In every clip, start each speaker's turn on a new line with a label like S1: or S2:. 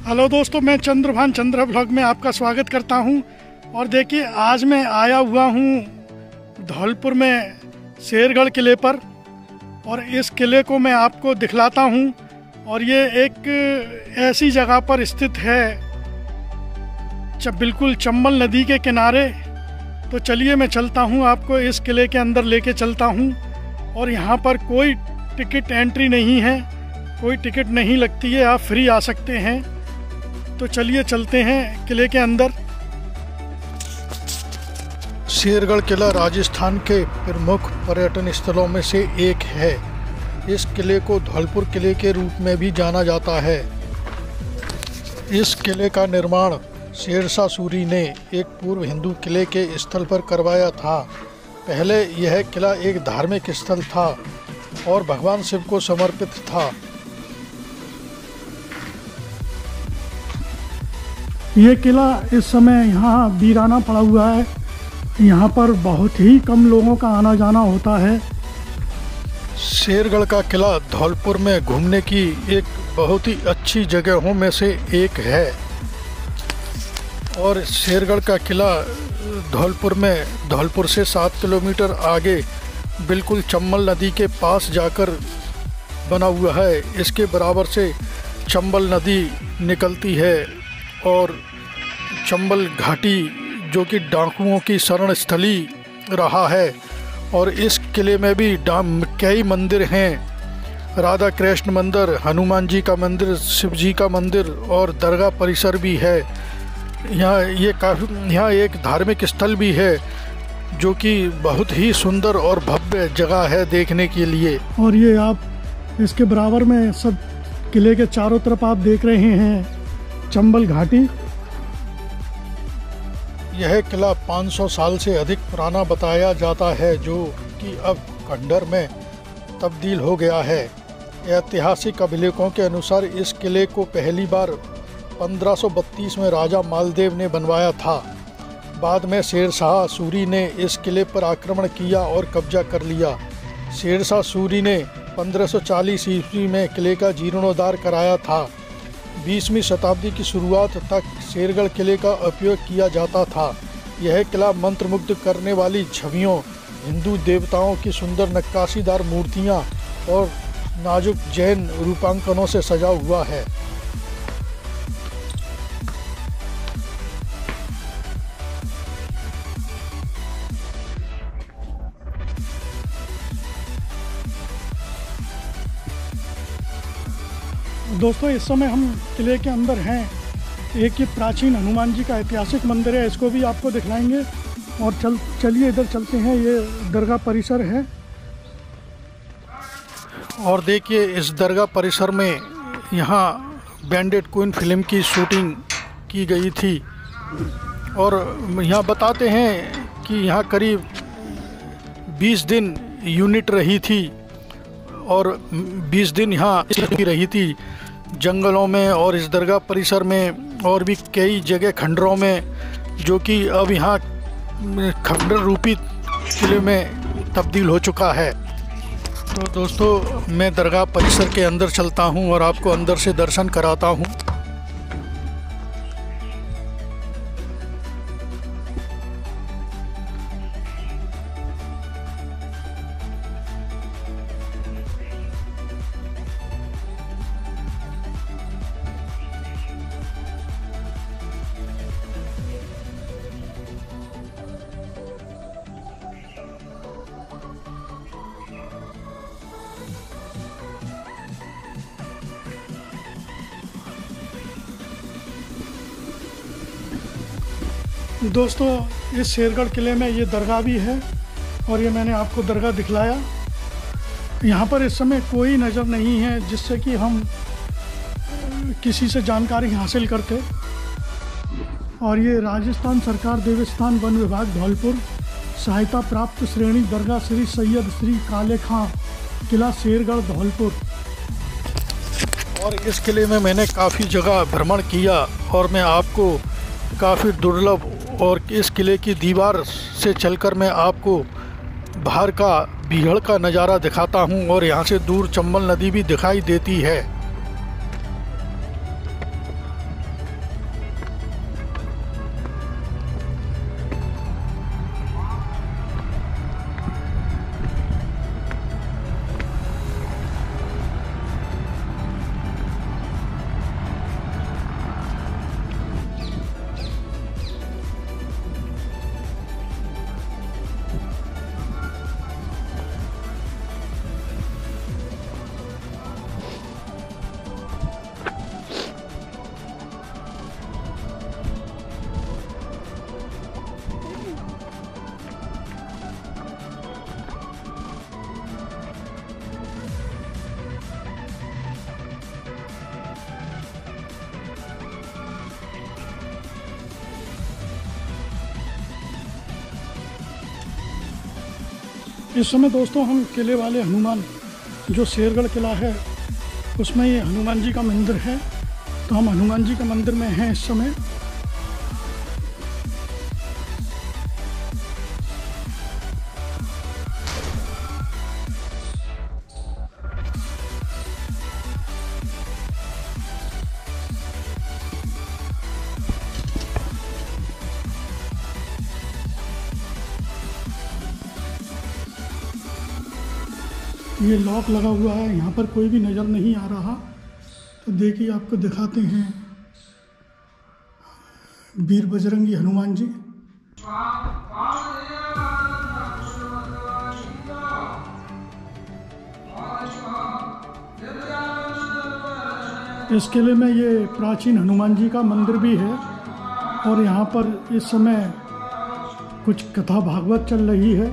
S1: Hello दोस्तों, मैं चंद्रभान चंद्र blog में आपका स्वागत करता हूं। और देखिए, आज मैं आया हुआ हूं धौलपुर में शेरगढ़ किले पर, और इस किले को मैं आपको दिखलाता हूं। और ये एक ऐसी जगह पर स्थित है बिल्कुल चंबल नदी के किनारे। तो चलिए मैं चलता हूं, आपको इस किले के अंदर लेके चलता हूं। और यहाँ पर कोई टिकट एंट्री नहीं है, कोई टिकट नहीं लगती है, आप फ्री आ सकते हैं। तो चलिए चलते हैं किले के अंदर।
S2: शेरगढ़ किला राजस्थान के प्रमुख पर्यटन स्थलों में से एक है। इस किले को धौलपुर किले के रूप में भी जाना जाता है। इस किले का निर्माण शेरशाह सूरी ने एक पूर्व हिंदू किले के स्थल पर करवाया था। पहले यह किला एक धार्मिक स्थल था और भगवान शिव को समर्पित था।
S1: ये किला इस समय यहाँ वीराना पड़ा हुआ है। यहाँ पर बहुत ही कम लोगों का आना जाना होता है।
S2: शेरगढ़ का किला धौलपुर में घूमने की एक बहुत ही अच्छी जगहों में से एक है। और शेरगढ़ का किला धौलपुर से 7 किलोमीटर आगे बिल्कुल चंबल नदी के पास जाकर बना हुआ है। इसके बराबर से चंबल नदी निकलती है और चंबल घाटी जो कि डाकुओं की शरण स्थली रहा है। और इस किले में भी कई मंदिर हैं। राधा कृष्ण मंदिर, हनुमान जी का मंदिर, शिव जी का मंदिर और दरगाह परिसर भी है। यहाँ एक धार्मिक स्थल भी है जो कि बहुत ही सुंदर और भव्य जगह है देखने के लिए।
S1: और ये आप इसके बराबर में सब किले के चारों तरफ आप देख रहे हैं चंबल घाटी।
S2: यह किला 500 साल से अधिक पुराना बताया जाता है, जो कि अब खंडर में तब्दील हो गया है। ऐतिहासिक अभिलेखों के अनुसार इस किले को पहली बार 1532 में राजा मालदेव ने बनवाया था। बाद में शेरशाह सूरी ने इस किले पर आक्रमण किया और कब्जा कर लिया। शेरशाह सूरी ने 1540 ईस्वी में किले का जीर्णोद्धार कराया था। 20वीं शताब्दी की शुरुआत तक शेरगढ़ किले का उपयोग किया जाता था। यह किला मंत्रमुग्ध करने वाली छवियों, हिंदू देवताओं की सुंदर नक्काशीदार मूर्तियां और नाजुक जैन रूपांकनों से सजा हुआ है।
S1: दोस्तों, इस समय हम किले के अंदर हैं। एक ये प्राचीन हनुमान जी का ऐतिहासिक मंदिर है, इसको भी आपको दिखलाएंगे। और चलिए इधर चलते हैं, ये दरगाह परिसर है।
S2: और देखिए, इस दरगाह परिसर में यहाँ बैंडेड क्वीन फिल्म की शूटिंग की गई थी। और यहाँ बताते हैं कि यहाँ करीब 20 दिन यूनिट रही थी और 20 दिन यहाँ रही थी जंगलों में और इस दरगाह परिसर में और भी कई जगह खंडरों में, जो कि अब यहाँ खंडर रूपी किले में तब्दील हो चुका है। तो दोस्तों, मैं दरगाह परिसर के अंदर चलता हूँ और आपको अंदर से दर्शन कराता हूँ।
S1: दोस्तों, इस शेरगढ़ किले में ये दरगाह भी है और ये मैंने आपको दरगाह दिखलाया। यहाँ पर इस समय कोई नज़र नहीं है जिससे कि हम किसी से जानकारी हासिल करते। और ये राजस्थान सरकार देवस्थान वन विभाग धौलपुर सहायता प्राप्त श्रेणी दरगाह श्री सैयद श्री काले खां किला शेरगढ़ धौलपुर।
S2: और इस किले में मैंने काफ़ी जगह भ्रमण किया और मैं आपको काफ़ी दुर्लभ और इस किले की दीवार से चलकर मैं आपको बाहर का बीहड़ का नज़ारा दिखाता हूँ। और यहाँ से दूर चंबल नदी भी दिखाई देती है।
S1: इस समय दोस्तों हम किले वाले हनुमान, जो शेरगढ़ किला है उसमें ये हनुमान जी का मंदिर है, तो हम हनुमान जी के मंदिर में हैं इस समय। ये लॉक लगा हुआ है, यहाँ पर कोई भी नज़र नहीं आ रहा। तो देखिए आपको दिखाते हैं वीर बजरंगी हनुमान जी। इस किले में ये प्राचीन हनुमान जी का मंदिर भी है और यहाँ पर इस समय कुछ कथा भागवत चल रही है।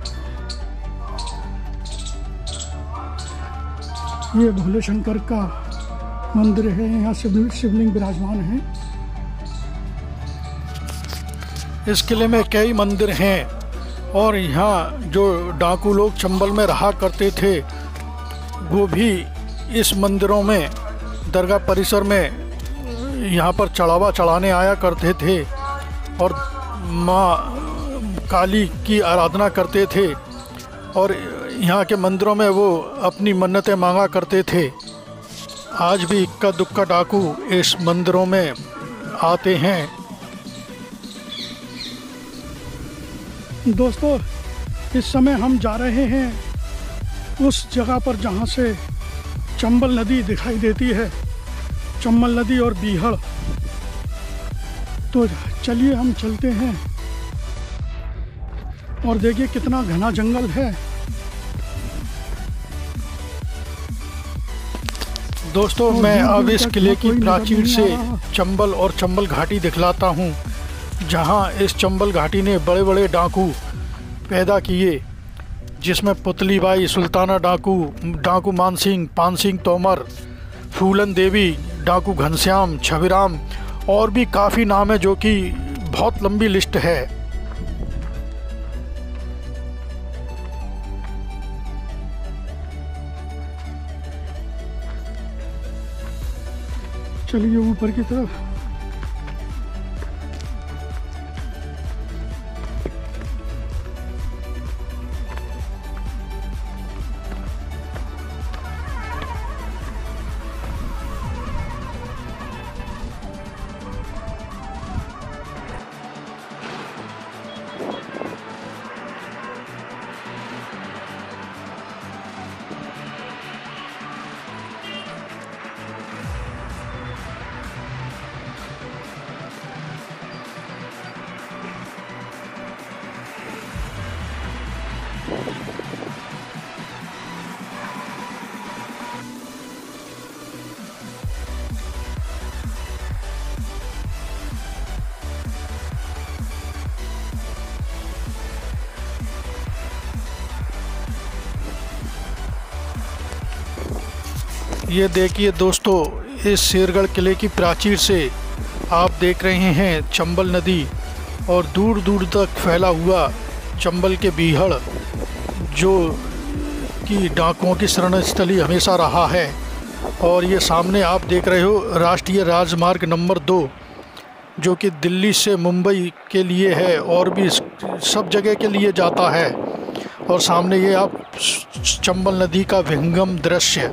S1: ये भोले शंकर का मंदिर है, यहाँ शिवलिंग विराजमान है।
S2: इस किले में कई मंदिर हैं और यहाँ जो डाकू लोग चंबल में रहा करते थे वो भी इस मंदिरों में, दरगाह परिसर में यहाँ पर चढ़ावा चढ़ाने आया करते थे और माँ काली की आराधना करते थे और यहाँ के मंदिरों में वो अपनी मन्नतें मांगा करते थे। आज भी इक्का दुक्का डाकू इस मंदिरों में आते हैं।
S1: दोस्तों इस समय हम जा रहे हैं उस जगह पर जहाँ से चंबल नदी दिखाई देती है, चंबल नदी और बीहड़। तो चलिए हम चलते हैं और देखिए कितना घना जंगल है।
S2: दोस्तों मैं अब इस किले की प्राचीर से चंबल और चंबल घाटी दिखलाता हूँ, जहाँ इस चंबल घाटी ने बड़े बड़े डाकू पैदा किए, जिसमें पुतली बाई, सुल्ताना डाकू, डाकू मानसिंह, पानसिंह तोमर, फूलन देवी, डाकू घनश्याम, छविराम और भी काफ़ी नाम है, जो कि बहुत लंबी लिस्ट है।
S1: चलिए ऊपर की तरफ।
S2: ये देखिए दोस्तों, इस शेरगढ़ किले की प्राचीर से आप देख रहे हैं चंबल नदी और दूर दूर तक फैला हुआ चंबल के बीहड़, जो कि डाकुओं की शरणस्थली हमेशा रहा है। और ये सामने आप देख रहे हो राष्ट्रीय राजमार्ग नंबर 2, जो कि दिल्ली से मुंबई के लिए है और भी सब जगह के लिए जाता है। और सामने ये आप चंबल नदी का विहंगम दृश्य।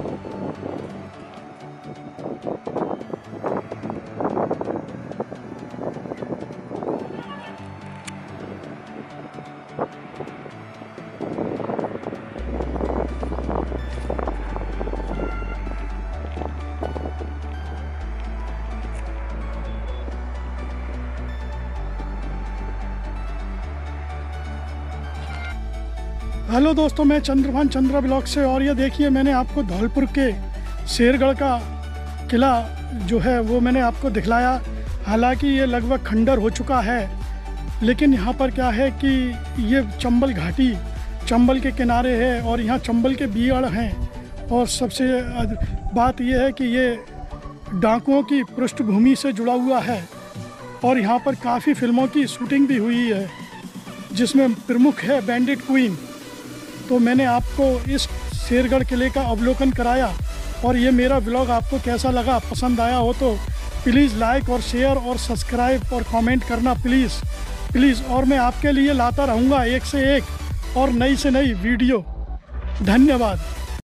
S1: हेलो दोस्तों, मैं चंद्रभान चंद्रा ब्लॉग से। और ये देखिए मैंने आपको धौलपुर के शेरगढ़ का किला जो है वो मैंने आपको दिखलाया। हालांकि ये लगभग खंडर हो चुका है, लेकिन यहाँ पर क्या है कि ये चंबल घाटी चंबल के किनारे है और यहाँ चंबल के बीहड़ हैं। और सबसे बात यह है कि ये डाकुओं की पृष्ठभूमि से जुड़ा हुआ है और यहाँ पर काफ़ी फिल्मों की शूटिंग भी हुई है, जिसमें प्रमुख है बैंडिट क्वीन। तो मैंने आपको इस शेरगढ़ किले का अवलोकन कराया। और ये मेरा व्लॉग आपको कैसा लगा, पसंद आया हो तो प्लीज़ लाइक और शेयर और सब्सक्राइब और कमेंट करना प्लीज़। और मैं आपके लिए लाता रहूँगा एक से एक और नई से नई वीडियो। धन्यवाद।